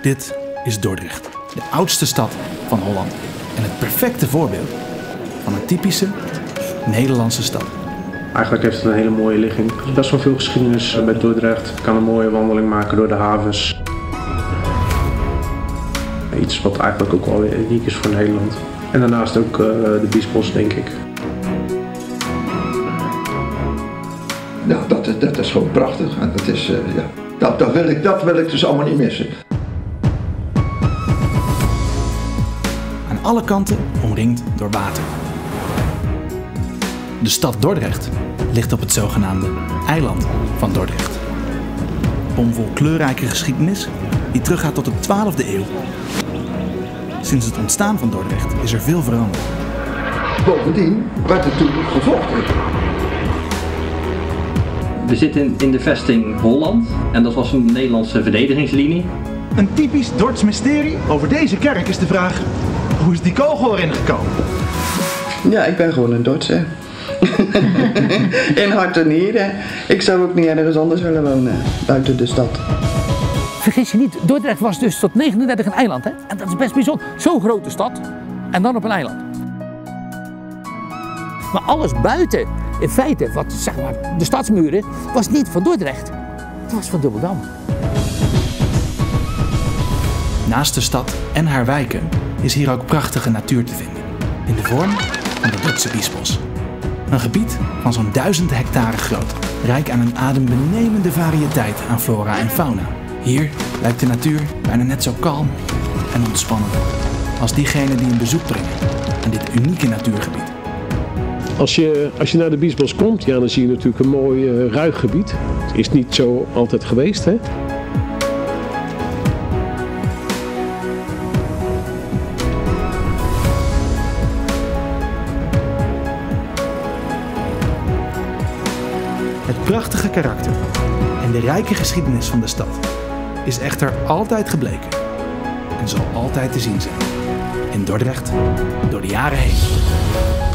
Dit is Dordrecht, de oudste stad van Holland en het perfecte voorbeeld van een typische Nederlandse stad. Eigenlijk heeft het een hele mooie ligging. Er is best wel veel geschiedenis bij Dordrecht. Je kan een mooie wandeling maken door de havens. Iets wat eigenlijk ook wel weer uniek is voor Nederland. En daarnaast ook de Biesbos, denk ik. Ja, dat is gewoon prachtig. En dat is, dat wil ik dus allemaal niet missen. Aan alle kanten omringd door water. De stad Dordrecht ligt op het zogenaamde eiland van Dordrecht. Bomvol kleurrijke geschiedenis die teruggaat tot de 12e eeuw. Sinds het ontstaan van Dordrecht is er veel veranderd. Bovendien werd er toen gevochten. We zitten in de vesting Holland en dat was een Nederlandse verdedigingslinie. Een typisch Dords mysterie over deze kerk is de vraag: hoe is die kogel erin gekomen? Ja, ik ben gewoon een Dordtse. In hart en nieren. Ik zou ook niet ergens anders willen wonen, buiten de stad. Vergis je niet, Dordrecht was dus tot 39 een eiland, hè? En dat is best bijzonder. Zo'n grote stad en dan op een eiland. Maar alles buiten, in feite, wat zeg maar de stadsmuren, was niet van Dordrecht. Het was van Dubbeldam. Naast de stad en haar wijken is hier ook prachtige natuur te vinden. In de vorm van de Dordtse Biesbos. Een gebied van zo'n 1000 hectare groot. Rijk aan een adembenemende variëteit aan flora en fauna. Hier lijkt de natuur bijna net zo kalm en ontspannen als diegenen die een bezoek brengen aan dit unieke natuurgebied. Als je naar de Biesbos komt, ja, dan zie je natuurlijk een mooi ruig gebied. Het is niet zo altijd geweest, hè? Het prachtige karakter en de rijke geschiedenis van de stad is echter altijd gebleken en zal altijd te zien zijn in Dordrecht door de jaren heen.